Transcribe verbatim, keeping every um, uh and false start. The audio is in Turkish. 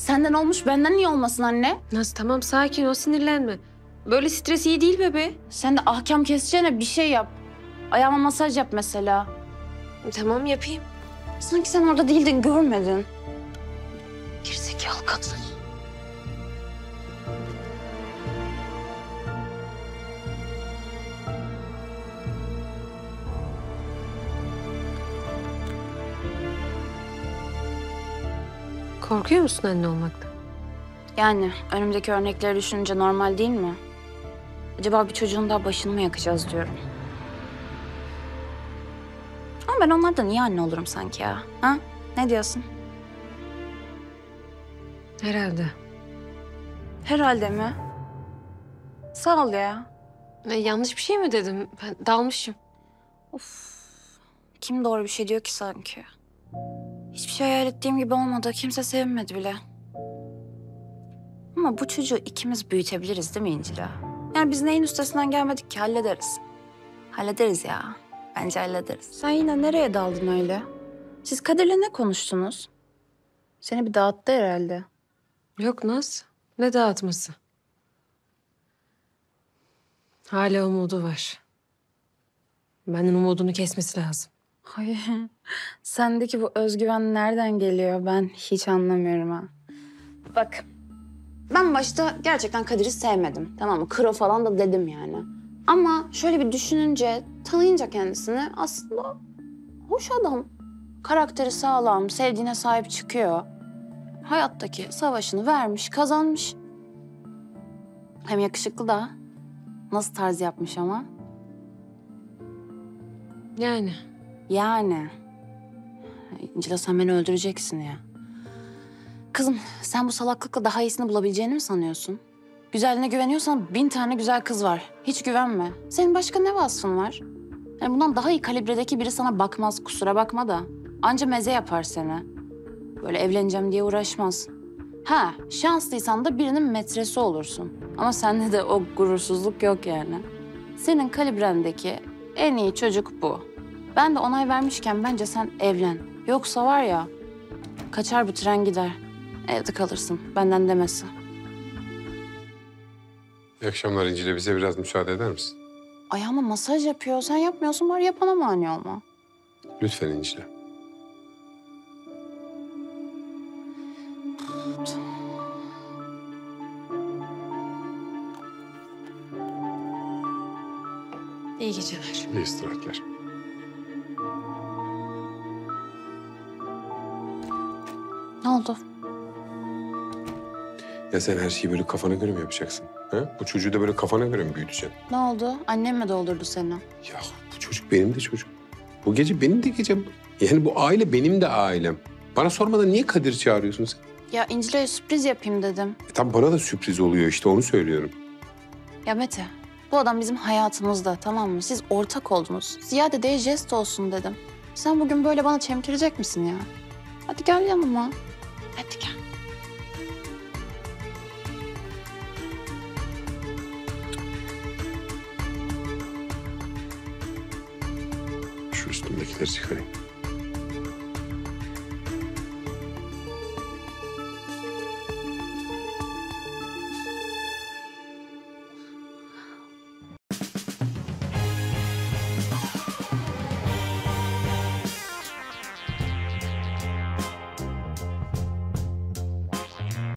Senden olmuş, benden niye olmasın anne? Naz tamam sakin ol, sinirlenme. Böyle stres iyi değil bebe. Sen de ahkam keseceğine bir şey yap. Ayağıma masaj yap mesela. Tamam yapayım. Sanki sen orada değildin, görmedin. Gerizekalı kadın. Korkuyor musun anne olmaktan? Yani önümdeki örnekleri düşününce normal değil mi? Acaba bir çocuğun daha başını mı yakacağız diyorum. Ama ben onlardan niye anne olurum sanki ya? Ha? Ne diyorsun? Herhalde. Herhalde mi? Sağ ol ya. E, yanlış bir şey mi dedim? Ben dalmışım. Of. Kim doğru bir şey diyor ki sanki? Hiçbir şey hayal ettiğim gibi olmadı. Kimse sevinmedi bile. Ama bu çocuğu ikimiz büyütebiliriz değil mi İncil'a? Yani biz neyin üstesinden gelmedik ki, hallederiz. Hallederiz ya. Bence hallederiz. Sen yine nereye daldın öyle? Siz Kadir'le ne konuştunuz? Seni bir dağıttı herhalde. Yok Naz. Ne dağıtması? Hala umudu var. Benden umudunu kesmesi lazım. Hayır. Sendeki bu özgüven nereden geliyor? Ben hiç anlamıyorum ha. Bak. Ben başta gerçekten Kadir'i sevmedim. Tamam mı? Kro falan da dedim yani. Ama şöyle bir düşününce, tanıyınca kendisini aslında hoş adam. Karakteri sağlam, sevdiğine sahip çıkıyor. Hayattaki savaşını vermiş, kazanmış. Hem yakışıklı da. Nasıl tarz yapmış ama? Yani. Yani. İncila sen beni öldüreceksin ya. Kızım sen bu salaklıkla daha iyisini bulabileceğini mi sanıyorsun? Güzelliğine güveniyorsan bin tane güzel kız var. Hiç güvenme. Senin başka ne vasfın var? Yani bundan daha iyi kalibredeki biri sana bakmaz, kusura bakma da. Anca meze yapar seni. Böyle evleneceğim diye uğraşmaz. Ha, şanslıysan da birinin metresi olursun. Ama sende de o gurursuzluk yok yani. Senin kalibrendeki en iyi çocuk bu. Ben de onay vermişken bence sen evlen. Yoksa var ya, kaçar bu tren gider. Evde kalırsın, benden demesi. İyi akşamlar İncil'e. Bize biraz müsaade eder misin? Ayağıma masaj yapıyor. Sen yapmıyorsun, bari yapana mani olma. Lütfen İncil'e. İyi geceler. İyi istirahatler. Ne oldu? Ya sen her şeyi böyle kafana göre mi yapacaksın? Ha? Bu çocuğu da böyle kafana göre mi büyüteceksin? Ne oldu? Annem mi doldurdu seni? Ya bu çocuk benim de çocuğum. Bu gece benim de gecem. Yani bu aile benim de ailem. Bana sormadan niye Kadir çağırıyorsun sen? Ya İncil'e sürpriz yapayım dedim. E, tam bana da sürpriz oluyor işte, onu söylüyorum. Ya Mete, bu adam bizim hayatımızda, tamam mı? Siz ortak oldunuz. Ziyade değil, jest olsun dedim. Sen bugün böyle bana çemkirecek misin ya? Hadi gel yanıma. Hadi gel. Şu üstümdekileri çıkarayım.